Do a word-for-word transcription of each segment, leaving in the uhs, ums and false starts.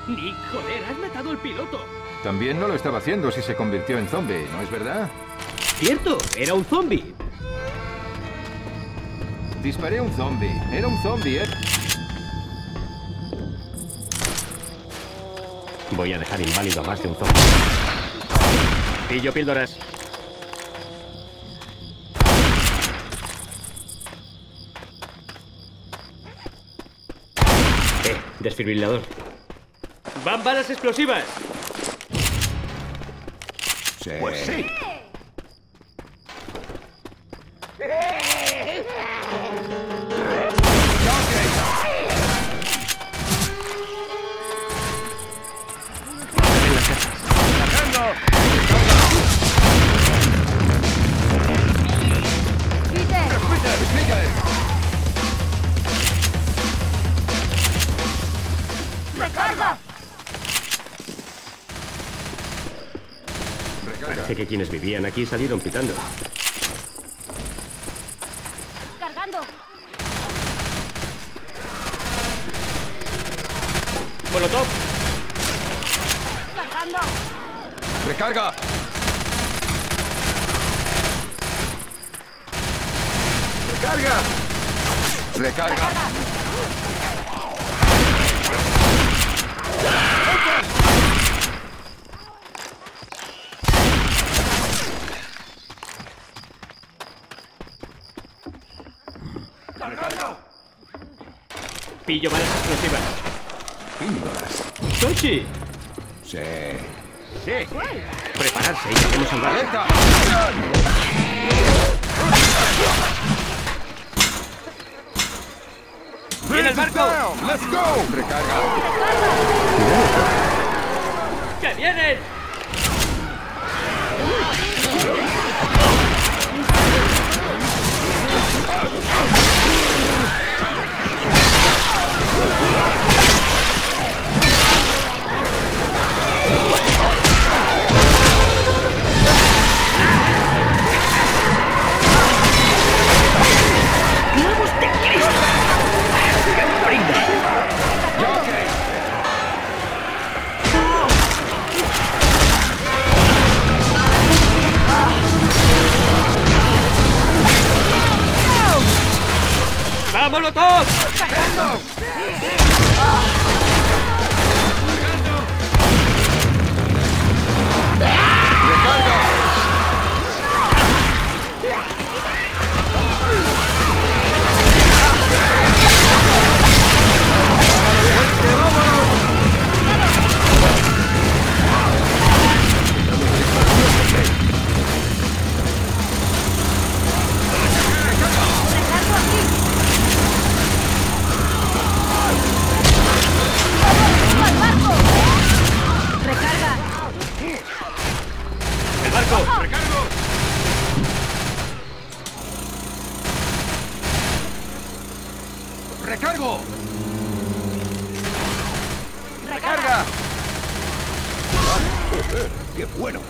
Nick, joder, has matado al piloto. También no lo estaba haciendo si se convirtió en zombie, ¿no es verdad? Cierto, era un zombie. Disparé a un zombie. Era un zombie, ¿eh? Voy a dejar inválido a más de un zombie. Pillo píldoras. Eh, desfibrilador. ¡Van balas explosivas! Sí. Pues sí. Parece que quienes vivían aquí salieron pitando. ¡Cargando! ¡Molotov! ¡Cargando! ¡Recarga! ¡Recarga! ¡Recarga! Pillo balas explosivas. Píldoras. ¡Sochi! Sí. Sí. Prepararse y tenemos un barco. ¡Alerta! ¡Viene el barco! ¡Let's go! ¡Recarga! ¡Que vienen! ¡Vámonos todos! ¡Recargo! ¡Recarga! ¡Qué bueno!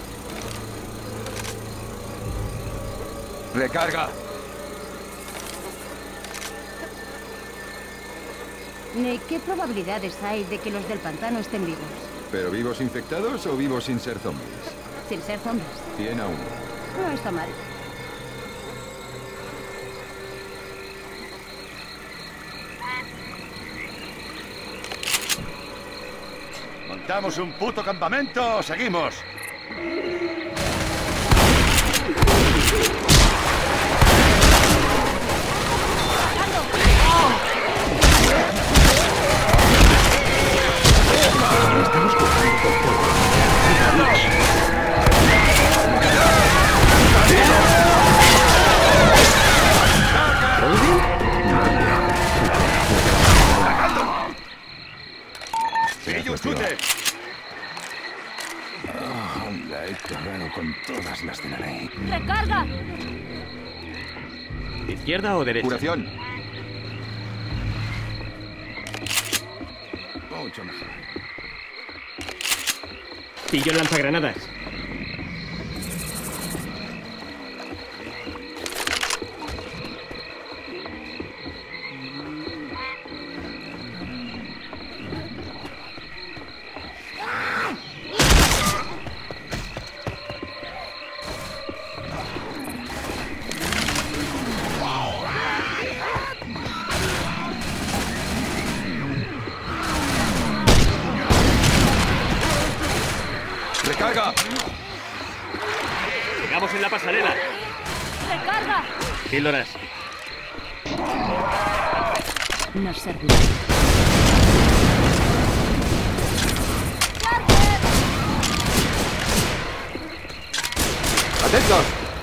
¡Recarga! Nick, ¿qué probabilidades hay de que los del pantano estén vivos? ¿Pero vivos infectados o vivos sin ser zombies? Sin ser zombies. cien a uno. No está mal. ¿Montamos un puto campamento o seguimos? Estamos jugando con fuego. ¡Pillo, chute! Ah, la he cargado con todas las de la ley. ¡Recarga! ¿Izquierda o derecha? Curación. Mucho mejor. Pillo lanzagranadas. ¡Recarga! Llegamos en la pasarela. ¡Recarga! Píldoras. Nos servirá. ¡Atentos!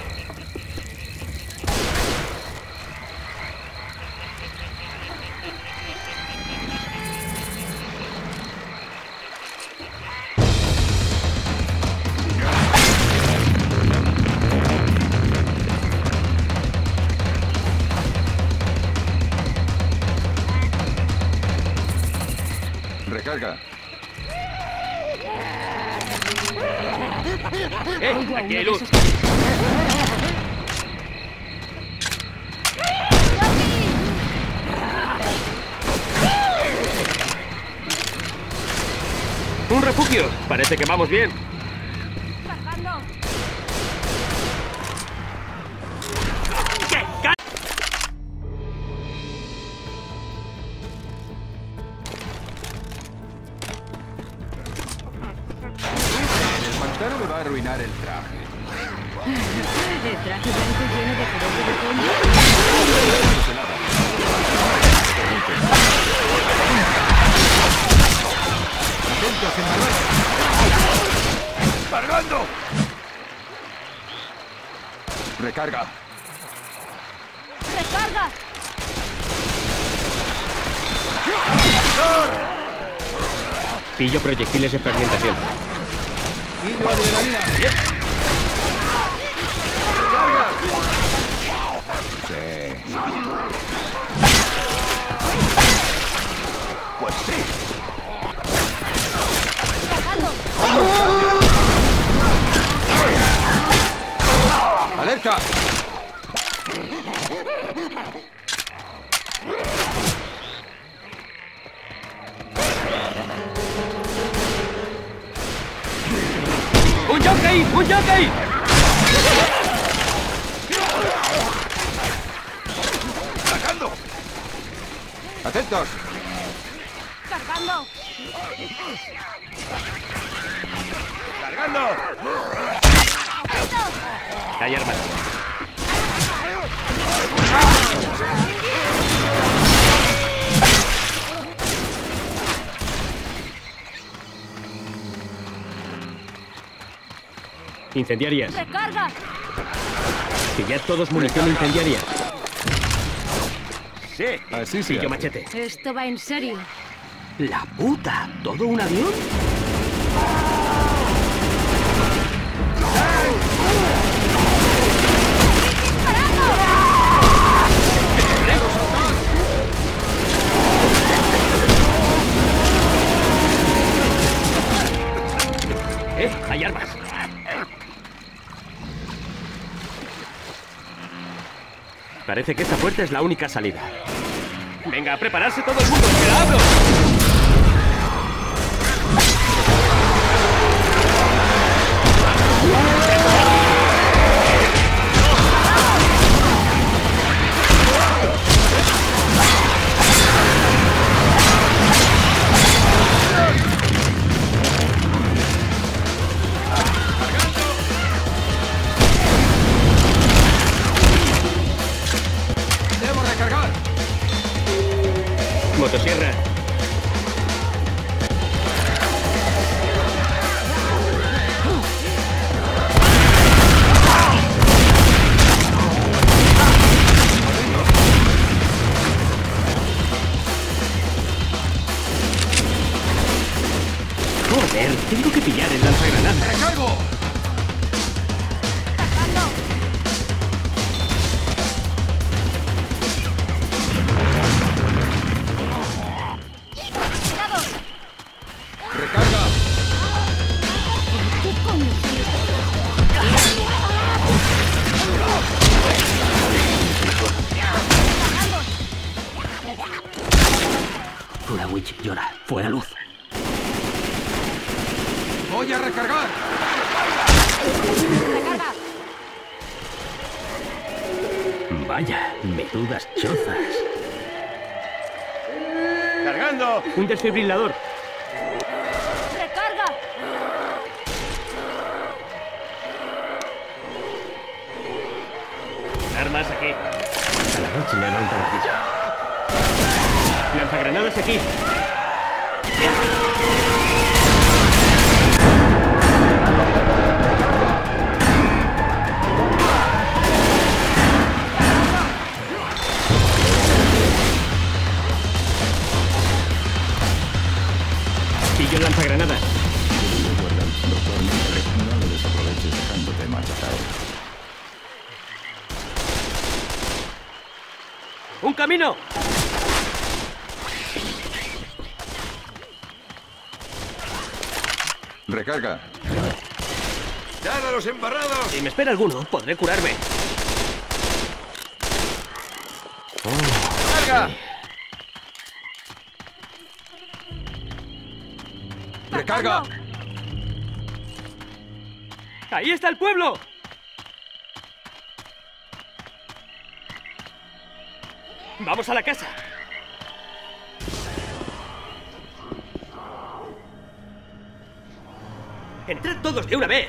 Recarga. ¡Eh! ¡Aquí hay luz! ¡Un refugio! Parece que vamos bien. ¡Cargando! ¿Qué? ¡Ca- El pantano me va a arruinar el traje. El traje blanco lleno de jorobo de fondo. ¡Atentos, en valor! ¡Cargando! Recarga. ¡Recarga! Pillo proyectiles de fragmentación. ¡Pillo adrenalina! Sí. Pues sí. ¡Cargando! ¡Alerta! ¡Un jockey! ¡Un jockey! ¡Cargando! ¡Atentos! ¡Cargando! ¡Cargando! Hay armas. Incendiarias. ¡Recarga! Pillad todos munición incendiaria. Sí. Así sí. Pillo machete. Esto va en serio. ¡La puta! ¿Todo un avión? ¡Eh! ¡Hay armas! Parece que esta puerta es la única salida. ¡Venga, a prepararse todo el mundo! ¡Que la abro! ¡Debo recargar! Motosierra. Joder, tengo que pillar el lanzagranadas. ¡Recargo! ¡Cuidado! ¡Recarga! ¿Qué coño son Pura witch llora. Fuera luz. ¡Voy a recargar! ¡Recarga! Vaya, menudas chozas. ¡Cargando! Un desfibrilador. ¡Recarga! más aquí. A la noche me levanta la lanzagranadas aquí. Pillo lanzagranadas. Doctor, no lo desaproveches dejándote matar. ¡Un camino! Recarga. ¡Dad a los embarrados! Si me espera alguno, podré curarme. ¡Carga! ¡Recarga! ¡Ahí está el pueblo! ¡Vamos a la casa! ¡Entrad todos de una vez!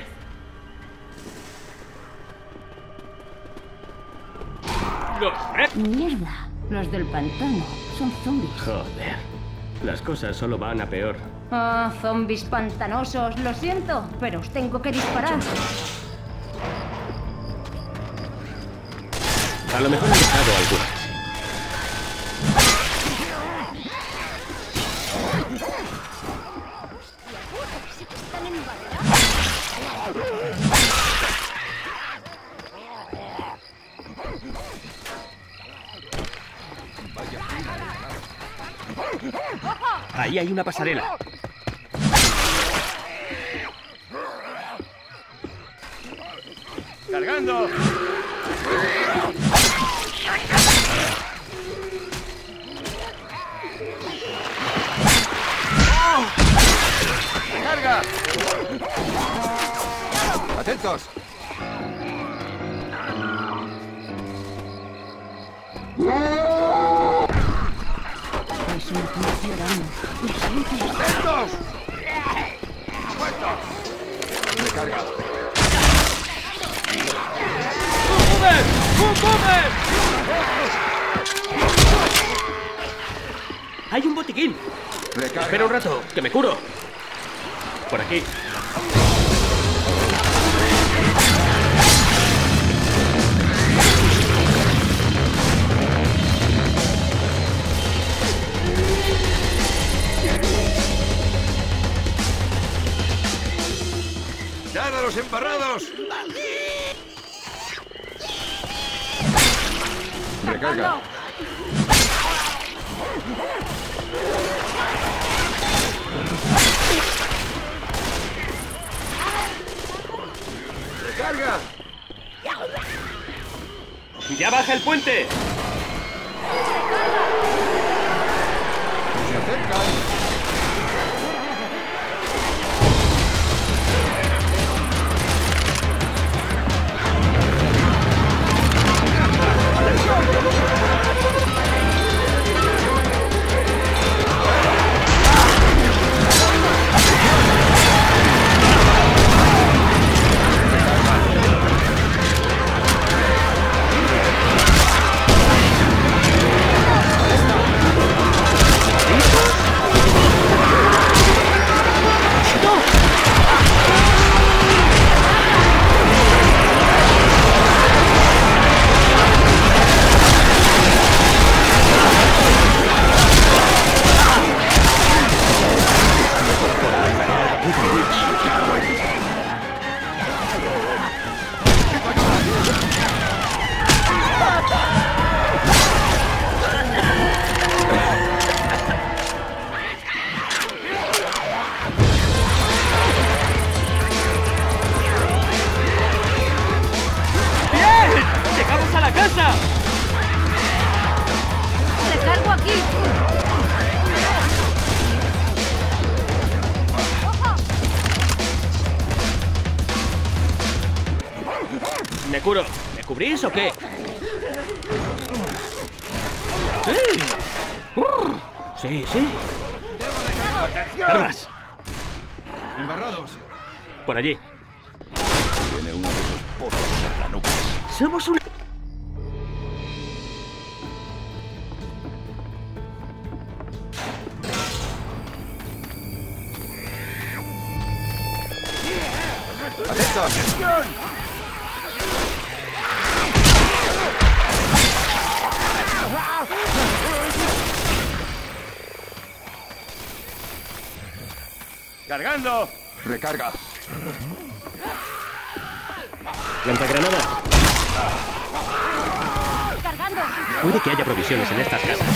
¡Los re... Mierda. Los del pantano son zombies. Joder. Las cosas solo van a peor. Ah, zombies pantanosos. Lo siento, pero os tengo que disparar. A lo mejor han dejado algunas. Ahí hay una pasarela. ¡Cargando! ¡Carga! ¡Atentos! Es un tío grande. Lo siento. ¡Atentos! ¡Sueltos! Recarga. ¡Hay un botiquín! Recarga. Espera un rato, que me curo. Por aquí. ¡Dad a los embarrados! Recarga. ¡Recarga! ¡Ya baja el puente! Se acercan. ¡Recargo aquí! Me curo. ¿Me cubrís o qué? ¡Sí! Uh, sí, sí. ¡Cargas! Embarrados. Por allí. Tiene uno de esos pozos en la nuca. Somos una... ¡Atentos! ¡Cargando! Recarga. Lanzagranadas. ¡Cargando! Puede que haya provisiones en estas casas.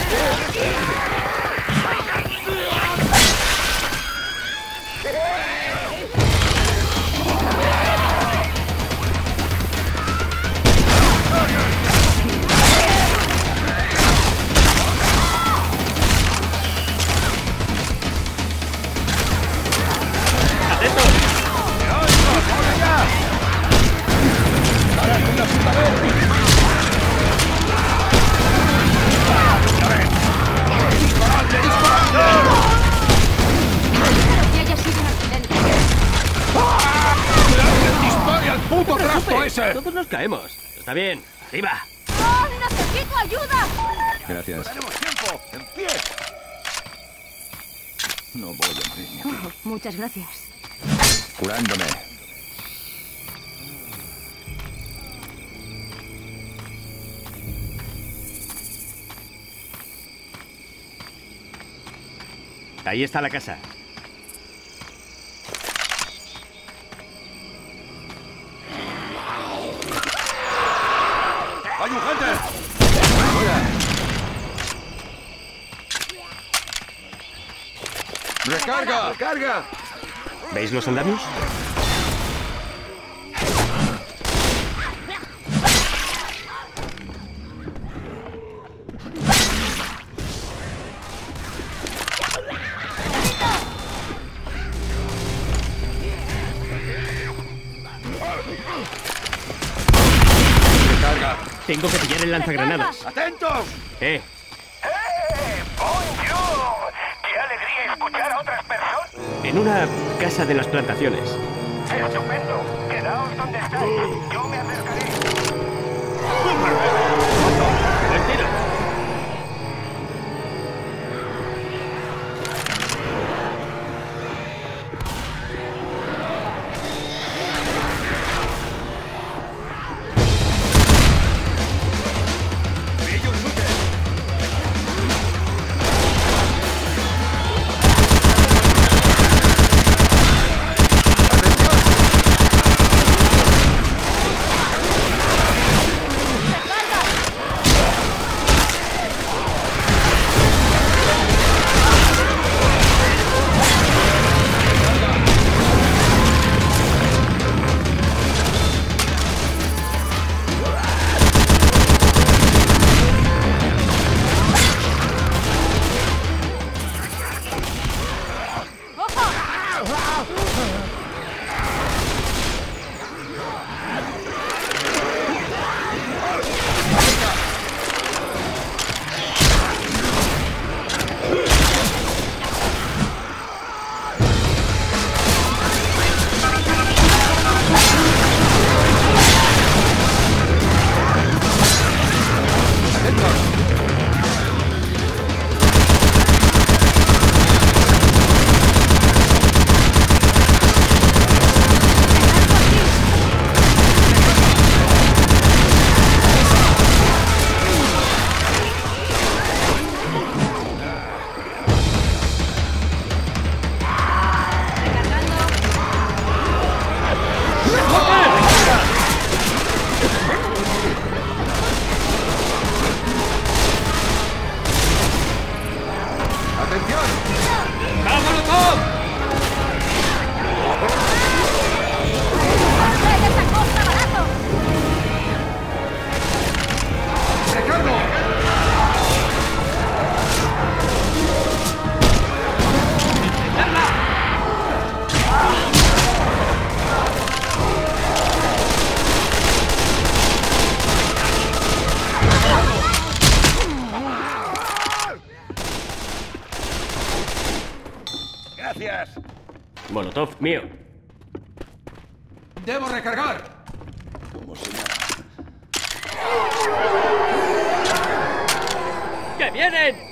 Que haya sido un accidente. ¡Dispare al puto trasto ese! Todos nos caemos. Está bien. ¡Arriba! ¡Oh, necesito ayuda! Gracias. ¡Tenemos tiempo! ¡En pie! No voy a morirme aquí. Oh, muchas gracias. Curándome. Ahí está la casa. ¡Hay un hunter! ¡Recarga! ¡Recarga! ¿Veis los andamios? ¡Recarga! Tengo que pillar el lanzagranadas. ¡Atentos! ¡Eh! ¡Eh! ¡Bonjour! ¡Qué alegría escuchar a otras personas! En una casa de las plantaciones. ¡Estupendo! Quedaos donde estáis. Yo me acercaré. ¡Buen tiro! Gracias. Molotov mío. ¡Debo recargar! Como si nada. ¡Que vienen!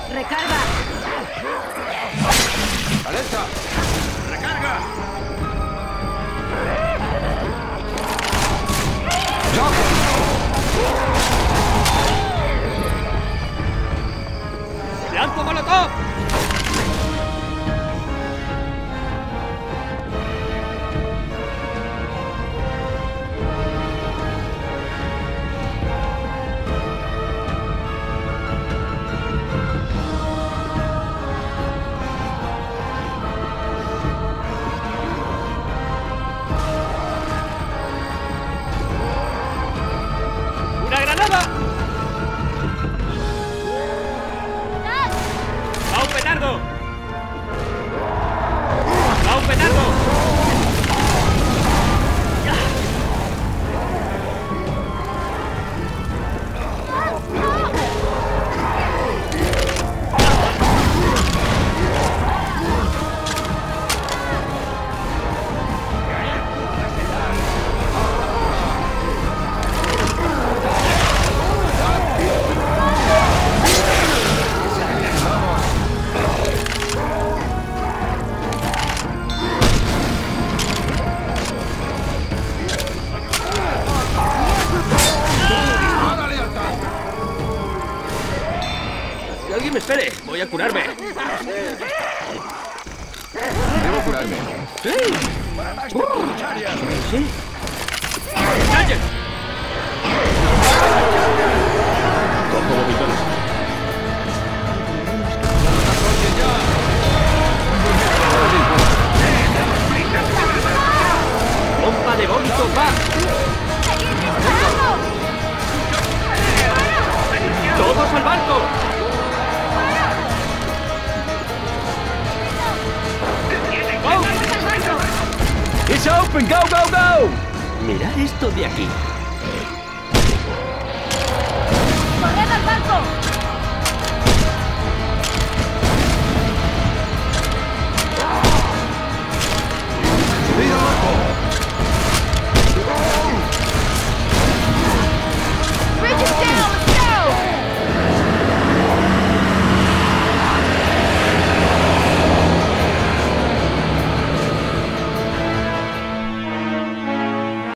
¡Recarga! ¡Alerta! ¡Recarga! ¡Lanzo molotov! ¡Una granada! ¡Va un petardo! ¡Va un petardo! ¡Que alguien me espere! ¡Voy a curarme! Debo curarme. ¡Sí! ¡Para más de tus áreas! ¿Sí? ¡Ranger! Cojo bombitones. ¡Bomba de vómito va! ¡Todos al barco! It's open! Go, go, go! Mirad esto de aquí.